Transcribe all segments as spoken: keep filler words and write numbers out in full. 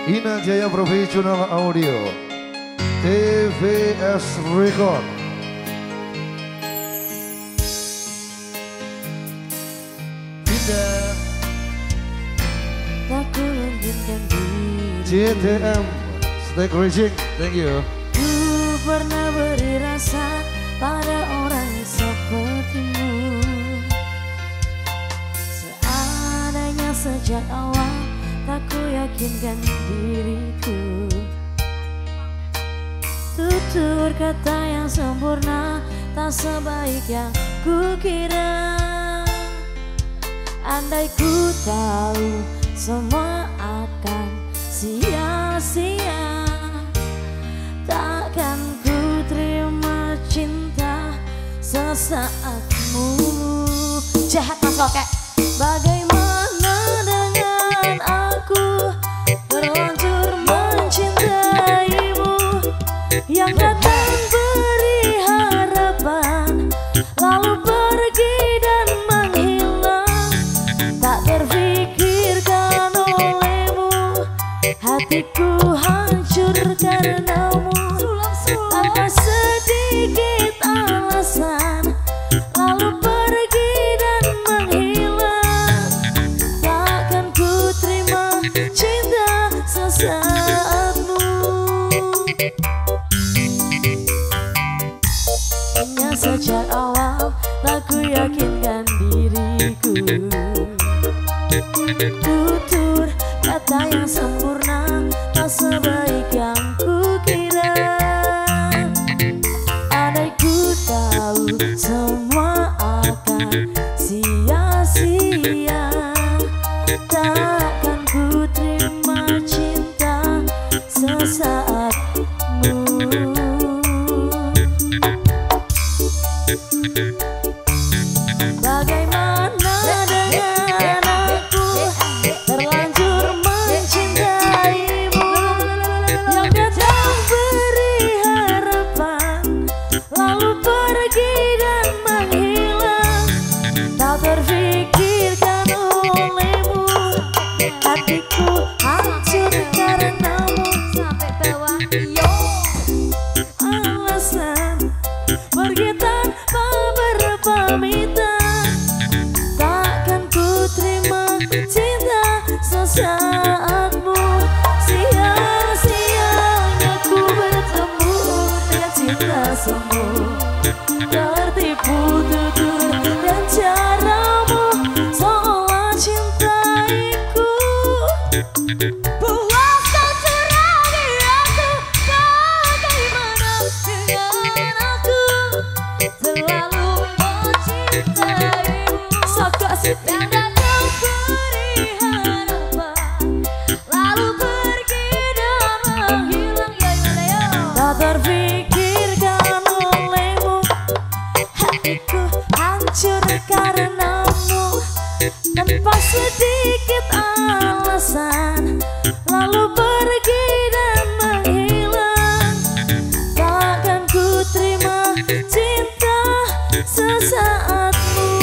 Ina Jaya Professional Audio, T V S Record. Pindah J T M Steak Racing, thank you. Ku pernah beri rasa pada orang sepertimu, seadanya sejak awal tak ku yakinkan diriku. Tutur kata yang sempurna tak sebaik yang ku kira. Andai ku tahu semua akan sia-sia, takkan ku terima cinta sesaatmu. Jahat mas Oke. Bagaimana dengan aku terlanjur mencintaimu, yang datang beri harapan lalu pergi dan menghilang. Tak terfikirkan olehmu, hatiku hancur karenamu. Tanpa sedikit alasan lalu pergi dan menghilang. Takkan ku terima cinta sesaatmu. Hanya sejak awal tak ku yakinkan diriku. Tutur kata yang sempurna tak sebaik yang ku kira. Andai ku tahu semua akan sia-sia, takkan ku terima cinta sesaatmu. Bagaimana dengan aku terlanjur mencintaimu, yang datang beri harapan lalu pergi dan menghilang. Tak terfikirkan olehmu, hatiku hancur karenamu. Sampai bawah yo alasan pergi tanpa berpamitan. Takkan ku terima cinta sesaatmu. Sia-sianya ku bertemu dengan cinta semu. Tertipu tutur dan caramu seolah cintaiku. Puas kau serangi aku, bagaimana dengan aku selalu mencintaimu. Yang datang beri harapan lalu pergi dan menghilang. Tak terfikirkan olehmu, hatiku hancur karenamu. Tanpa sedikit alasan lalu pergi dan menghilang. Takkan ku terima cinta sesaatmu.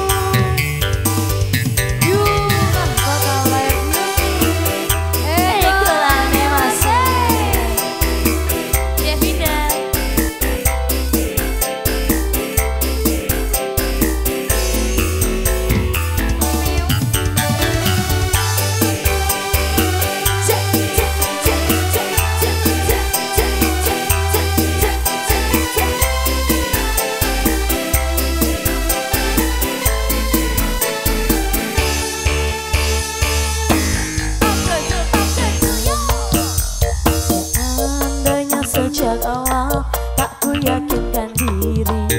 Sejak awal tak ku yakinkan diri.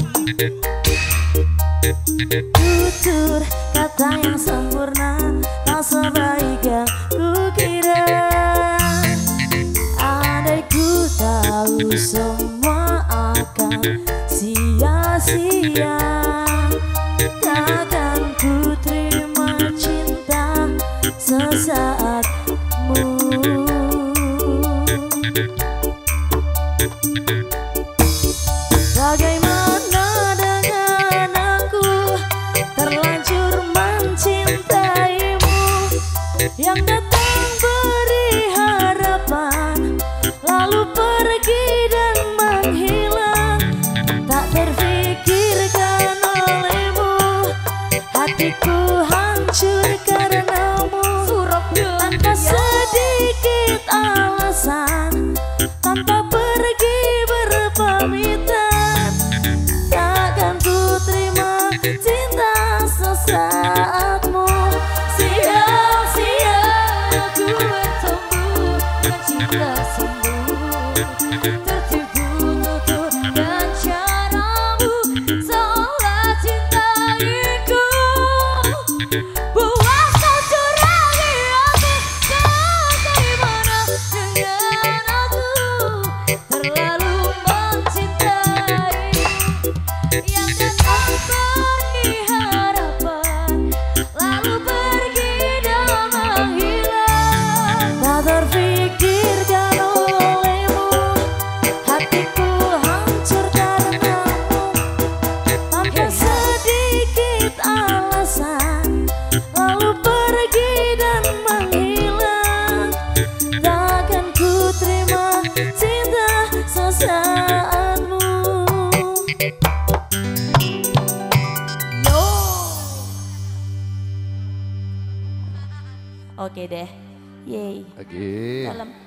Tutur kata yang sempurna tak sebaik yang ku kira. Andai ku tahu semua akan sia-sia, takkan ku terima cinta sesaatmu. Bagaimana dengan aku terlanjur mencintaimu, yang datang beri harap Oke deh. Yeay. Oke. Dalam.